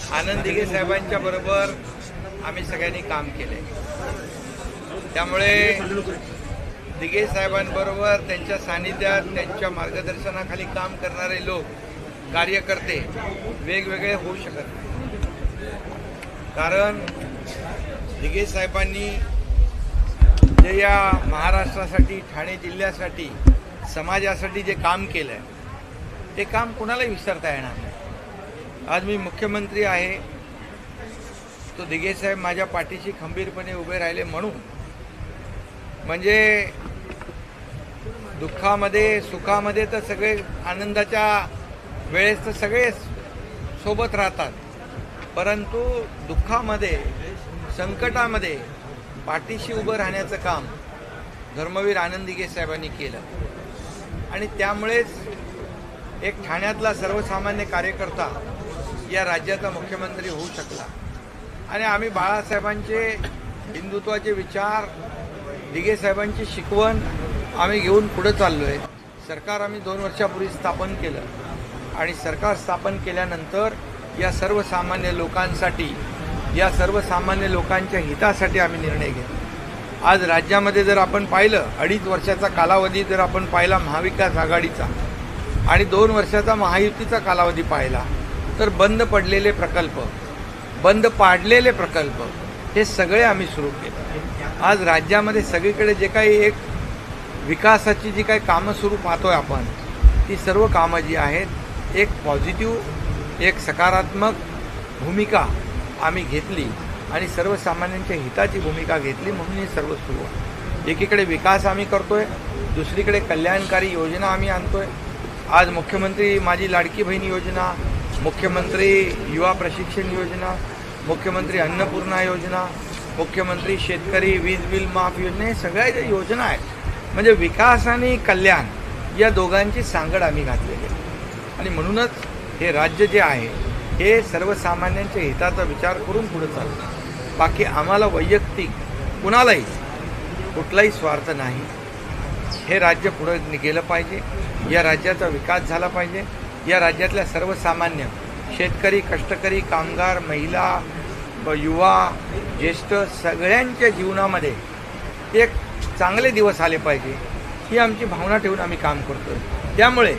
आनंद दिघे साहेबांच्या बरोबर आम्ही सगळ्यांनी काम केले। त्यामुळे दिघे साहेबांबरोबर त्यांच्या सानिध्यात त्यांच्या मार्गदर्शनाखाली काम करणारे लोक कार्यकर्ते वेगवेगळे होऊ शकत नाही। कारण दिघे साहेबांनी जे या महाराष्ट्रासाठी ठाणे जिल्ह्यासाठी समाजासाठी जे काम केलं आहे ते काम कुणालाही विसरता येणार नाही। आज मी मुख्यमंत्री आहे तो दिघे साहेब माझ्या पाठीशी खंबीरपणे उभे राहिले म्हणून, म्हणजे दुःखामध्ये सुखामध्ये तर सगळे, आनंदाच्या वेळेस तर सगळे सोबत राहतात, परंतु दुःखामध्ये संकटामध्ये पाठीशी उभं राहण्याचं काम धर्मवीर आनंद दिघे साहेबांनी केलं। आणि त्यामुळेच एक ठाण्यातला सर्वसामान्य कार्यकर्ता या राज्याचा मुख्यमंत्री होऊ शकला। आणि आम्ही बाळासाहेबांचे हिंदुत्वाचे विचार, दिघे साहेबांची शिकवण आम्ही घेऊन पुढे चाललो आहे। सरकार आम्ही 2 वर्षापूर्वी स्थापन केलं आणि सरकार स्थापन केल्यानंतर या सर्वसामान्य लोकांसाठी, या सर्वसामान्य लोकांच्या हितासाठी आम्ही निर्णय घेतला। आज राज्यामध्ये जर आपण पाहिलं, 2.5 वर्षाचा कालावधी जर आपण पाहिला महाविकास आघाडीचा आणि 2 वर्षाचा महायुतीचा कालावधी पाहिला, तर बंद पडलेले प्रकल्प, बंद पाडलेले प्रकल्प हे सगळे आम्ही सुरू केले। आज राज्यामध्ये सगळीकडे जे काही एक विकासाची जी काही कामं सुरू पाहतोय आपण, ती सर्व कामं जी आहेत एक पॉझिटिव्ह, एक सकारात्मक भूमिका आम्ही घेतली आणि सर्वसामान्यांच्या हिताची भूमिका घेतली, म्हणून हे सर्व सुरू आहे। एकीकडे विकास आम्ही करतोय, दुसरीकडे कल्याणकारी योजना आम्ही आणतोय। आज मुख्यमंत्री माझी लाडकी बहीण योजना, मुख्यमंत्री युवा प्रशिक्षण योजना, मुख्यमंत्री अन्नपूर्णा योजना, मुख्यमंत्री शेतकरी वीज बिल माफ योजना, हे सगळ्या ज्या योजना आहेत, म्हणजे विकास आणि कल्याण या दोघांची सांगड आम्ही घातलेली आहे। आणि म्हणूनच हे राज्य जे आहे हे सर्वसामान्यांच्या हिताचा विचार करून पुढे चालतं। बाकी आम्हाला वैयक्तिक कुणालाही कुठलाही स्वार्थ नाही। हे राज्य पुढे गेलं पाहिजे, या राज्याचा विकास झाला पाहिजे, या राज्यातल्या सर्वसामान्य शेतकरी, कष्टकरी, कामगार, महिला, युवा, ज्येष्ठ सगळ्यांच्या जीवनामध्ये एक चांगले दिवस आले पाहिजे, ही आमची भावना ठेवून आम्ही काम करतो। त्यामुळे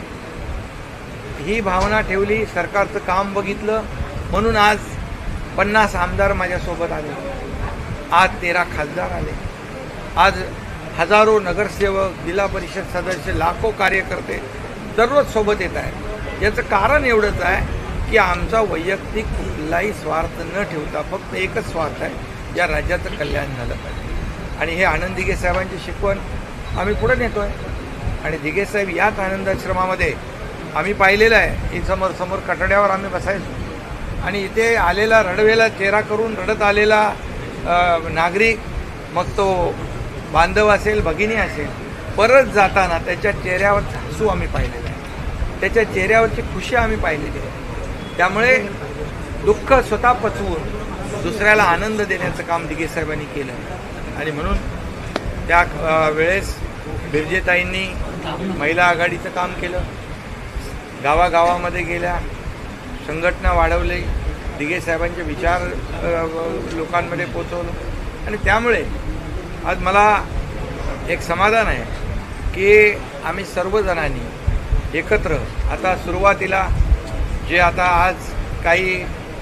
ही भावना ठेवली, सरकारचं काम बघितलं, म्हणून आज 50 आमदार माझ्यासोबत आले, आज 13 खासदार आले, आज हजारो नगरसेवक, जिल्हा परिषद सदस्य, लाखो कार्यकर्ते दररोज सोबत येत आहेत। याचं कारण एवढंच आहे की आमचा वैयक्तिक कुठलाही स्वार्थ न ठेवता फक्त एकच स्वार्थ आहे, या राज्याचं कल्याण झालं पाहिजे। आणि हे आनंद दिघे साहेबांची शिकवण आम्ही पुढे नेतोय। आणि दिघे साहेब याच आनंदाश्रमामध्ये आम्ही पाहिलेलं आहे, ही समोर कठड्यावर आम्ही बसायचो आणि इथे आलेला रडवेला चेहरा करून रडत आलेला नागरिक, मग तो बांधव असेल, भगिनी असेल, परत जाताना त्याच्या चेहऱ्यावर हसू आम्ही पाहिलेलं आहे, त्याच्या चेहऱ्यावरची खुशी आम्ही पाहिलेली आहे। त्यामुळे दुःख स्वतः पचवून दुसऱ्याला आनंद देण्याचं काम दिघे साहेबांनी केलं। आणि म्हणून त्या वेळेस बिरजेताईंनी महिला आघाडीचं काम केलं, गावागावामध्ये गेल्या, संघटना वाढवली, दिघे साहेबांचे विचार लोकांमध्ये पोचवलं। आणि त्यामुळे आज मला एक समाधान आहे की आम्ही सर्वजणांनी एकत्र, आता सुरुवातीला जे आता आज काही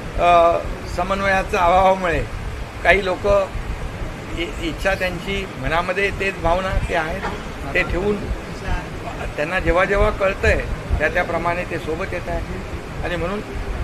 समन्वयाच्या अभावामुळे काही लोक इच्छा त्यांची मनामध्ये तेच भावना ते आहेत ते ठेवून, त्यांना जेव्हा जेव्हा कळतंय त्याप्रमाणे ते सोबत येत आहेत। आणि म्हणून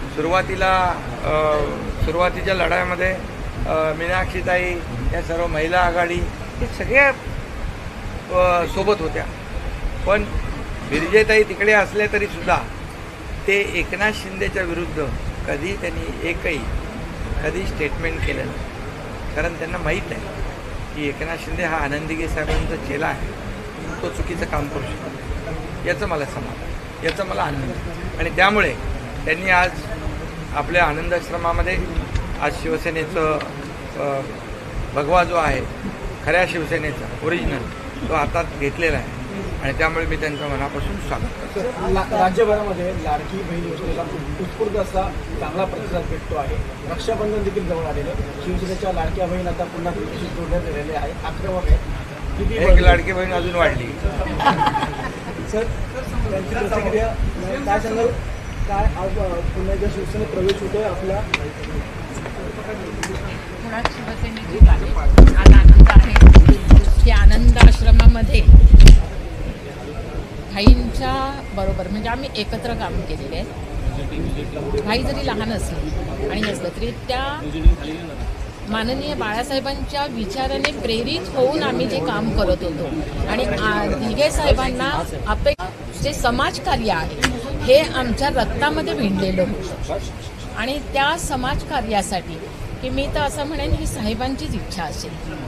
सुरुवातीच्या लढ्यामध्ये मीनाक्षीताई, या सर्व महिला आघाडी हे सगळ्या सोबत होत्या, पण बिरजेताई तिकडे असले तरीसुद्धा ते एकनाथ शिंदेच्या विरुद्ध कधी त्यांनी कधी स्टेटमेंट केलं नाही। कारण त्यांना माहीत आहे की एकनाथ शिंदे हा आनंद दिघे साहेबांचा चेला आहे, तो चुकीचं काम करू शकतो, याचं मला समाधान, याचा मला आनंद। आणि त्यामुळे त्यांनी आज आपल्या आनंदाश्रमामध्ये आज शिवसेनेचं भगवा जो आहे, खऱ्या शिवसेनेचा ओरिजिनल, तो हातात घेतलेला आहे। आणि त्यामुळे मी त्यांचं मनापासून स्वागत करतो. राज्यभरामध्ये लाडकी बहीण योजनेला उत्स्फूर्त असा चांगला प्रतिसाद भेटतो आहे. रक्षाबंधन देखील जवळ आलेलं. शिवसेनेच्या लाडक्या बहीण आता पुन्हा कृषी जोडण्यात आलेले आहे. आक्रमक आहे. किती एक लाडकी बहीण अजून वाढली. सर त्यांची प्रतिक्रिया काय सांगाल? काय आज पुन्हा एकदा शिवसेनेत प्रवेश होतोय आपला? मुळात शिवसेनेची आज आनंद आहे की आनंद आश्रमामध्ये भाईंच्या बरोबर म्हणजे आम्ही एकत्र काम केलेले आहे. भाई जरी लहान असले आणि असलं तरी त्या माननीय बाळासाहेबांच्या विचाराने प्रेरित होऊन आम्ही जे काम करत होतो आणि दिघे साहेबांना जे समाजकार्य आहे हे आमच्या रक्तामध्ये भिनलेलं होतं आणि त्या समाजकार्यासाठी की मी तर असं म्हणेन ही साहेबांचीच इच्छा असेल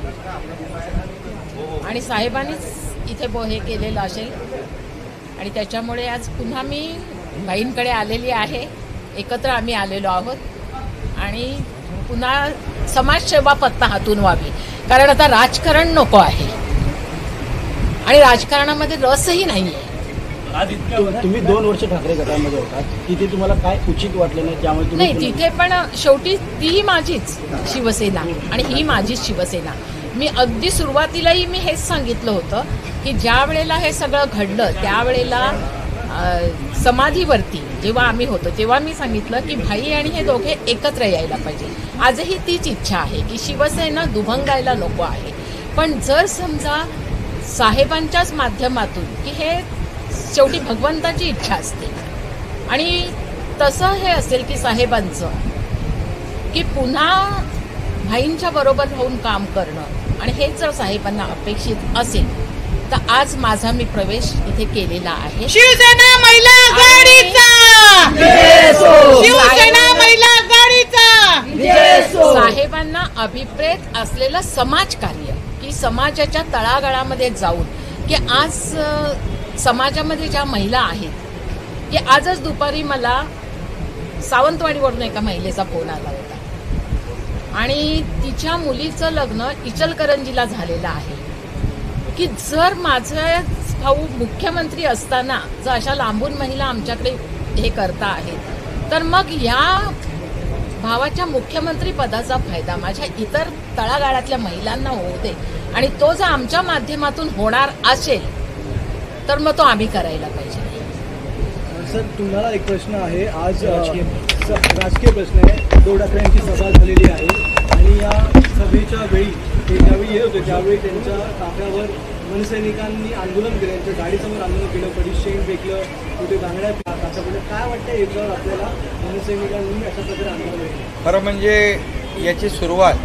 आणि साहेबांनीच इथे हे केलेलं असेल आणि त्याच्यामुळे आज पुन्हा मी बाईंकडे आलेली आहे. एकत्र आम्ही आलेलो आहोत आणि पुन्हा समाजसेवा पत्ता हातून व्हावी, कारण आता राजकारण नको आहे आणि राजकारणामध्ये रसही नाही आहे. तुम्ही 2 वर्ष ठाकरे गटामध्ये होता, तिथे तुम्हाला काय उचित वाटलं नाही? त्यामुळे नाही, तिथे पण शेवटी तीही माझीच शिवसेना आणि ही माझीच शिवसेना. मी अगदी सुरुवातीलाही मी हेच सांगितलं होतं की ज्या वेळेला हे सगळं घडलं त्यावेळेला समाधीवरती जेव्हा आम्ही होतो तेव्हा मी सांगितलं की भाई आणि हे दोघे एकत्र यायला पाहिजे. आजही तीच इच्छा आहे की शिवसेना दुभंगायला नको आहे. पण जर समजा साहेबांच्याच माध्यमातून की हे शेवटी भगवंताची इच्छा असते आणि तसं हे असेल की साहेबांचं की पुन्हा भाईंच्या बरोबर राहून काम करणं आणि हेच जर साहेबांना अपेक्षित असेल तर आज माझा मी प्रवेश इथे केलेला आहे. शिवसेना महिला आघाडीचा, शिवसेना महिला आघाडीचा. साहेबांना अभिप्रेत असलेलं समाजकार्य की समाजाच्या तळागाळामध्ये जाऊन की आज समाजामध्ये ज्या महिला आहेत की आजच दुपारी मला सावंतवाडीवरून एका महिलेचा फोन आला होता आणि तिच्या मुलीचं लग्न इचलकरंजीला झालेलं आहे की जर माझा भाऊ मुख्यमंत्री असताना जर अशा लांबून महिला आमच्याकडे हे करता आहेत तर मग या भावाच्या मुख्यमंत्री पदाचा फायदा माझ्या इतर तळागाळातल्या महिलांना होऊ दे आणि तो जर आमच्या माध्यमातून होणार असेल तर मग तो आम्ही करायला पाहिजे. सर तुम्हाला एक प्रश्न आहे. आज राजकीय प्रश्न आहे. उद्धव ठाकरे यांची सभा झालेली आहे आणि या सभेच्या वेळी ते ज्यावेळी येत होते त्यावेळी त्यांच्या ताफ्यावर मनसैनिकांनी आंदोलन केलं, त्यांच्या गाडीसमोर आंदोलन केलं, परिचय फेकलं, कुठे बांगड्या आतापर्यंत काय वाटतं याच्यावर आपल्याला मनसैनिकांनी अशा प्रकारे आंदोलन केलं? खरं म्हणजे याची सुरुवात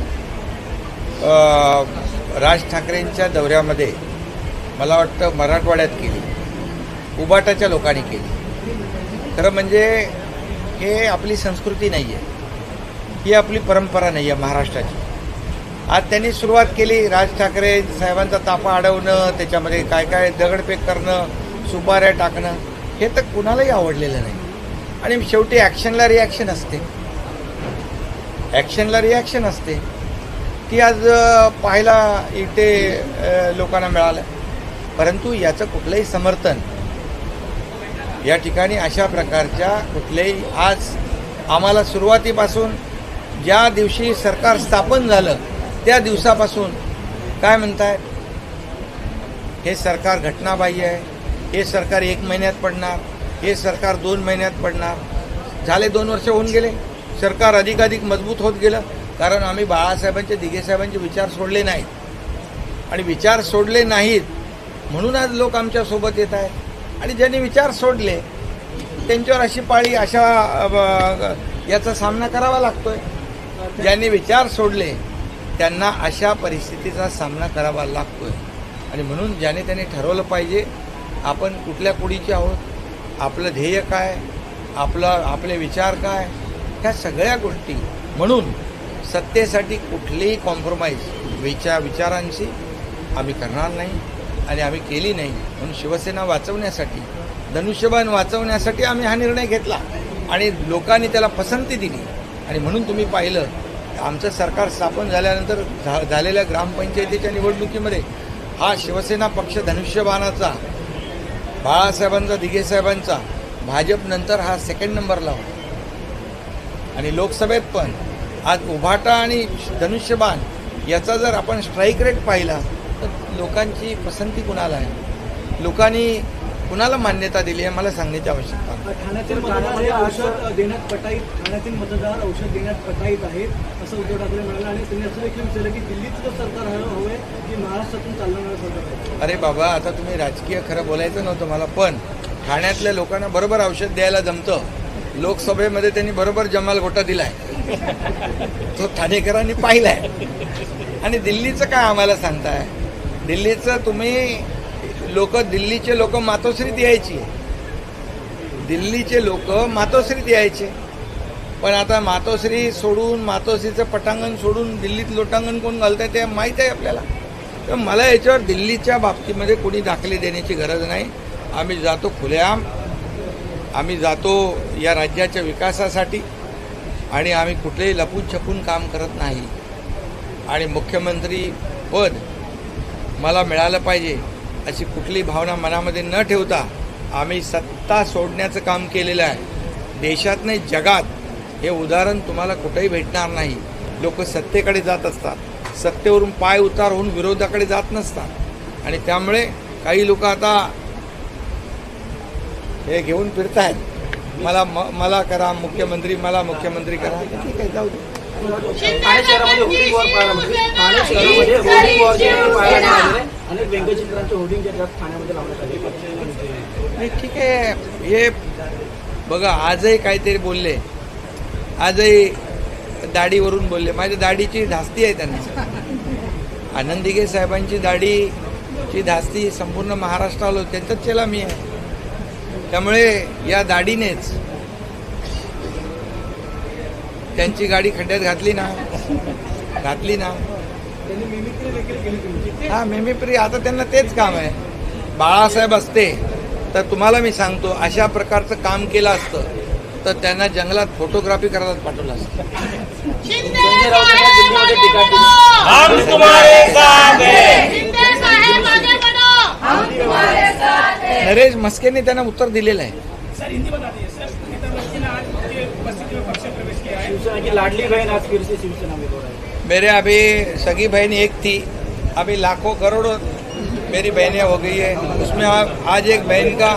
राज ठाकरेंच्या दौऱ्यामध्ये मला वाटतं मराठवाड्यात केली, उबाटाच्या लोकांनी केली. खरं म्हणजे हे आपली संस्कृती नाही आहे, ही आपली परंपरा नाही आहे महाराष्ट्राची. आज त्यांनी सुरुवात केली राज ठाकरे साहेबांचा ताफा अडवणं, त्याच्यामध्ये काय काय दगडफेक करणं, सुपाऱ्या टाकणं, हे तर कुणालाही आवडलेलं नाही. आणि शेवटी ॲक्शनला रिॲक्शन असते, ॲक्शनला रिॲक्शन असते की आज पाहायला इथे लोकांना मिळालं. परंतु याचं कुठलंही समर्थन या ठिकाणी अशा प्रकारच्या कुठलेही आज आम्हाला सुरुवातीपासून ज्या दिवशी सरकार स्थापन झालं त्या दिवसापासून काय म्हणतायत, हे सरकार घटनाबाह्य आहे, हे सरकार 1 महिन्यात पडणार, हे सरकार 2 महिन्यात पडणार. झाले 2 वर्ष होऊन गेले, सरकार अधिकाधिक मजबूत होत गेलं, कारण आम्ही बाळासाहेबांचे दिघे साहेबांचे विचार सोडले नाहीत आणि विचार सोडले नाहीत म्हणून आज लोक आमच्यासोबत येत आहेत. आणि ज्यांनी विचार सोडले त्यांच्यावर अशी पाळी अशा याचा सामना करावा लागतोय. ज्यांनी विचार सोडले त्यांना अशा परिस्थितीचा सामना करावा लागतोय. आणि म्हणून ज्याने त्याने ठरवलं पाहिजे आपण कुठल्या कुडीचे आहोत, आपलं ध्येय काय, आपले विचार काय, ह्या सगळ्या गोष्टी. म्हणून सत्तेसाठी कुठलीही कॉम्प्रोमाइज विचारांची आम्ही करणार नाही आणि आम्ही केली नाही. म्हणून शिवसेना वाचवण्यासाठी, धनुष्यबाण वाचवण्यासाठी आम्ही हा निर्णय घेतला आणि लोकांनी त्याला पसंती दिली. आणि म्हणून तुम्ही पाहिलं आमचं सरकार स्थापन झाल्यानंतर झालेल्या ग्रामपंचायतीच्या निवडणुकीमध्ये हा शिवसेना पक्ष धनुष्यबाणाचा बाळासाहेबांचा, दिघे साहेबांचा भाजप नंतर हा सेकंड नंबरला होता. आणि लोकसभेत पण आज उभाटा आणि धनुष्यबाण याचा जर आपण स्ट्राईक रेट पाहिला तर लोकांची पसंती कुणाला आहे, लोकांनी कुणाला मान्यता दिली आहे मला सांगण्याची आवश्यकता नाही. ठाण्यातील मतदार हे औषध देण्यात पटाईत, ठाण्यातील मतदार औषध देण्यात पटाईत आहेत असं उद्धव ठाकरे म्हणाले. आणि त्यांनी असं देखील विचारलं की दिल्लीचं सरकार हवं की महाराष्ट्रातून चालणारं सरकार आहे. अरे बाबा, आता तुम्ही राजकीय खरं बोलायचं नव्हतं मला, पण ठाण्यातल्या लोकांना बरोबर औषध द्यायला जमतं. लोकसभेमध्ये त्यांनी बरोबर जमाल घोटा दिलाय, तो ठाणेकरांनी पाहिलाय. आणि दिल्लीचं काय आम्हाला सांगताय? दिल्लीचं तुम्ही दिल्लीचे लोक मातोश्रीत यायची, दिल्लीचे लोक मातोश्रीत यायचे, पण आता मातोश्री सोडून, मातोश्रीचं पटांगण सोडून दिल्लीत लोटांगण कोण घालतंय ते माहीत आहे आपल्याला. तर मला याच्यावर दिल्लीच्या बाबतीमध्ये कोणी दाखले देण्याची गरज नाही. आम्ही जातो खुलेआम, आम्ही जातो या राज्याच्या विकासासाठी आणि आम्ही कुठलेही लपून छपून काम करत नाही. आणि मुख्यमंत्री पद मला मिळालं पाहिजे अशी कुठली भावना मनामध्ये न ठेवता आम्ही सत्ता सोडण्याचं काम केलेलं आहे. देशात नाही जगात हे उदाहरण तुम्हाला कुठेही भेटणार नाही. लोक सत्तेकडे जात असतात, सत्तेवरून पाय उतार होऊन विरोधाकडे जात नसतात. आणि त्यामुळे काही लोक आता हे घेऊन फिरतायत, मला करा मुख्यमंत्री, मला मुख्यमंत्री करा. ठीक आहे, जाऊ दे. ठाणे शहरामध्ये होर्डिंग वॉर पाहायला मिळते. ठाणे शहरामध्ये होर्डिंग वॉर पाहायला मिळाले. अनेक व्यंगचित्रांचे होर्डिंग ठाण्यामध्ये लावण्यात आले. नाही, ठीक आहे. हे बघा, आजही काहीतरी बोलले, आजही दाढीवरून बोलले. माझ्या दाढीची धास्ती आहे त्यांना. आनंद दिघे साहेबांची दाढीची धास्ती संपूर्ण महाराष्ट्राला, त्यांचाच चेला मी आहे. त्यामुळे या दाढीनेच त्यांची गाडी खड्ड्यात घातली ना. त्यांनी मिमिक्री देखील केली तुमची. हा, मिमिक्री आता त्यांना तेच काम आहे. बाळासाहेब असते तर तुम्हाला मी सांगतो अशा प्रकारचं काम केलं असतं तर त्यांना जंगलात फोटोग्राफी करायला पाठवलं असतं. संजय राऊतांनी दिल्लीमध्ये टीका केली. नरेश मस्केने त्यांना उत्तर दिलेलं आहे. शिवसेना की लाडली बहन आज फिर से शिवसेना में हो रहा है. मेरे अभी सगी बहन एक थी, अभी लाखों करोड़ों मेरी बहनें हो गई है. उसमें आज एक बहन का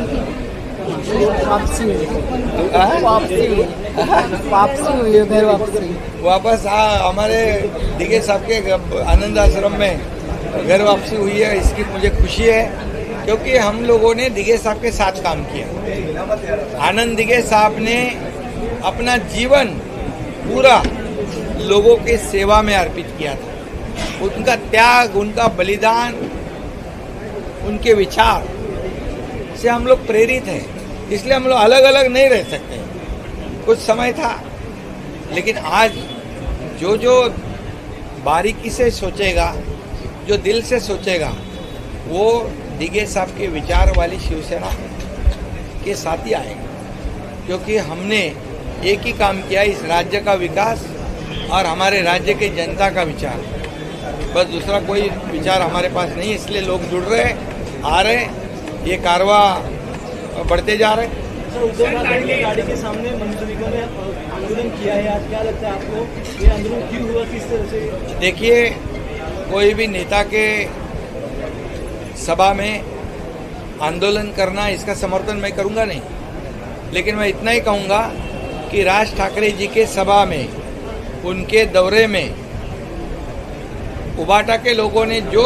वापस हमारे दिघे साहब के आनंद आश्रम में घर वापसी हुई है. इसकी मुझे खुशी है क्योंकि हम लोगों ने दिघे साहब के साथ काम किया. आनंद दिघे साहब ने अपना जीवन पूरा लोगों के सेवा में अर्पित किया था. उनका त्याग, उनका बलिदान, उनके विचार से हम लोग प्रेरित हैं. इसलिए हम लोग अलग अलग नहीं रह सकते. कुछ समय था, लेकिन आज जो बारीकी से सोचेगा, जो दिल से सोचेगा, वो दिघे साहब के विचार वाली शिवसेना के साथ ही आएगा. क्योंकि हमने एक ही काम किया, इस राज्य का विकास और हमारे राज्य के जनता का विचार. बस दूसरा कोई विचार हमारे पास नहीं. इसलिए लोग जुड़ रहे, आ रहे, ये कारवा बढ़ते जा रहे. सर, उद्धव ठाकरे की गाड़ी के सामने मंत्रियों ने आंदोलन किया है. आज क्या लगता है आपको, ये आंदोलन क्यों हुआ, किस तरह से? देखिए, कोई भी नेता के सभा में आंदोलन करना, इसका समर्थन मैं करूंगा नहीं. लेकिन मैं इतना ही कहूंगा कि राज ठाकरे जी के सभा में, उनके दौरे में उबाटा के लोगों ने जो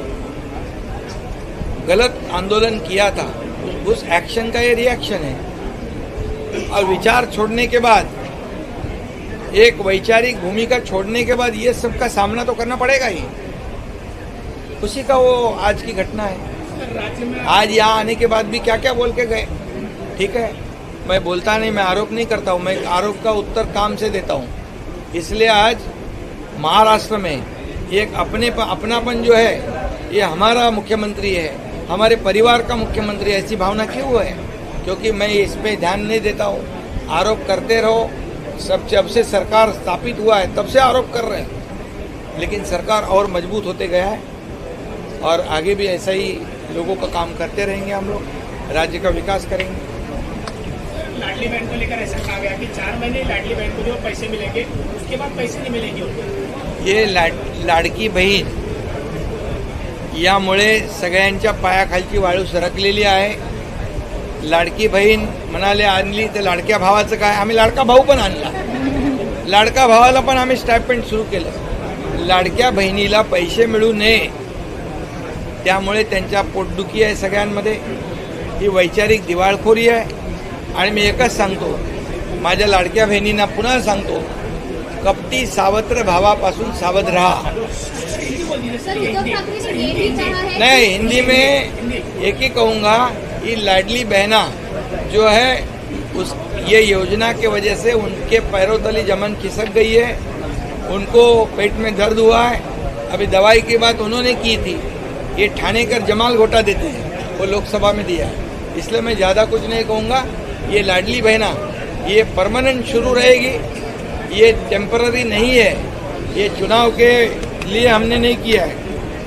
गलत आंदोलन किया था, उस एक्शन का ये रिएक्शन है. और विचार छोड़ने के बाद, एक वैचारिक भूमिका छोड़ने के बाद ये सबका सामना तो करना पड़ेगा ही. उसी का वो आज की घटना है. आज यहाँ आने के बाद भी क्या क्या बोल के गए. ठीक है, मैं बोलता नहीं, मैं आरोप नहीं करता हूँ, मैं आरोप का उत्तर काम से देता हूँ. इसलिए आज महाराष्ट्र में एक अपनापन जो है, ये हमारा मुख्यमंत्री है, हमारे परिवार का मुख्यमंत्री है, ऐसी भावना क्यों है? क्योंकि मैं इस पे ध्यान नहीं देता हूँ. आरोप करते रहो. जब से सरकार स्थापित हुआ है तब से आरोप कर रहे हैं, लेकिन सरकार और मजबूत होते गया है और आगे भी ऐसा ही लोगों का काम करते रहेंगे हम लोग. राज्य का विकास करेंगे। लाडली बहन को लेकर ऐसा कहा गया कि 4 महीने लाडली बहन को जो पैसे मिलेंगे उसके बाद पैसे नहीं मिलेंगे उनको। ये लाडकी बहीण यामुळे सगळ्यांच्या पायाखालची वाळू सरकलेली आहे। लाडकी बहीण म्हणाले आणली तर लाडक्या भावाचं काय, आम्ही लाडका भाऊ पण आणला, लाडका भावाला पण आम्ही स्टायपेंड सुरू केलं। लाडक्या बहिणीला पैसे मिळू नये त्यामुळे त्यांच्या पोटदुखी आहे सगळ्यांमध्ये, ही वैचारिक दिवाळखोरी आहे। आणि मी एकच सांगतो, माझ्या लाडक्या बहिणींना पुन्हा सांगतो, कपटी सावत्र भावापासून सावध रहा। सर उद्धव ठाकरे ने ये भी कहा है नहीं, हिंदी में एक ही कहूँगा कि लाडली बहना जो है उस ये योजना के वजह से उनके पैरों तली जमन खिसक गई है, उनको पेट में दर्द हुआ है। अभी दवाई की बात उन्होंने की थी, ये ठाणेकर जमाल घोटा देते हैं, वो लोकसभा में दिया है। इसलिए मैं ज़्यादा कुछ नहीं कहूँगा। ये लाडली बहना ये परमानेंट शुरू रहेगी, ये टेम्पररी नहीं है, ये चुनाव के लिए हमने नहीं किया है।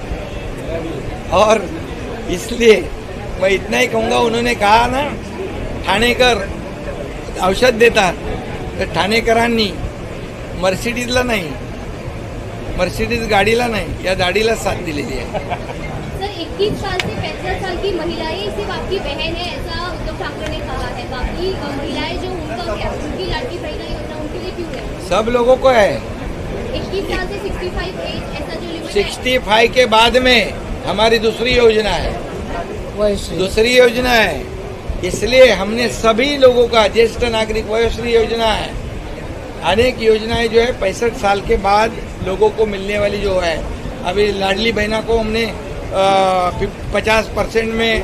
और इसलिए मैं इतना ही कहूँगा, उन्होंने कहा ना ठाणेकर औषध देतात, तर ठाणेकरांनी मर्सिडीजला नाही, मर्सिडीज गाडीला नाही, या दाढीला साथ दिलेली आहे। सर 21 साल से 65 साल की महिलाएं सिर्फ आपकी बहन है, ऐसा उद्धव ठाकरे ने कहा है। बाकी महिलाएं जो उनका क्या, उनकी लाडली बहना योजना उनके लिए क्यों है? सब लोगों को है। 21 साल से 65 एज ऐसा जो लिमिट है। 65 के बाद में हमारी दूसरी योजना है, दूसरी योजना है। इसलिए हमने सभी लोगों का, ज्येष्ठ नागरिक वयोश्री योजना है, अनेक योजनाएं जो है 65 साल के बाद लोगों को मिलने वाली जो है। अभी लाडली बहना को हमने 50% में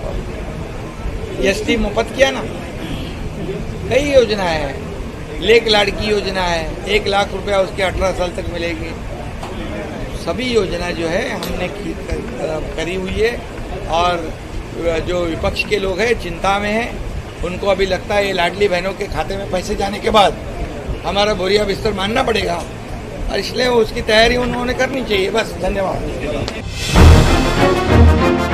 ST मुफ्त किया ना। कई योजना है, लेक लाड़की योजना है, 1 लाख रुपया उसके 18 साल तक मिलेगी। सभी योजना जो है हमने करी हुई है। और जो विपक्ष के लोग हैं चिंता में हैं, उनको अभी लगता है ये लाडली बहनों के खाते में पैसे जाने के बाद हमारा बोरिया बिस्तर मानना पड़ेगा, और इसलिए उसकी तैयारी उन्होंने करनी चाहिए। बस, धन्यवाद।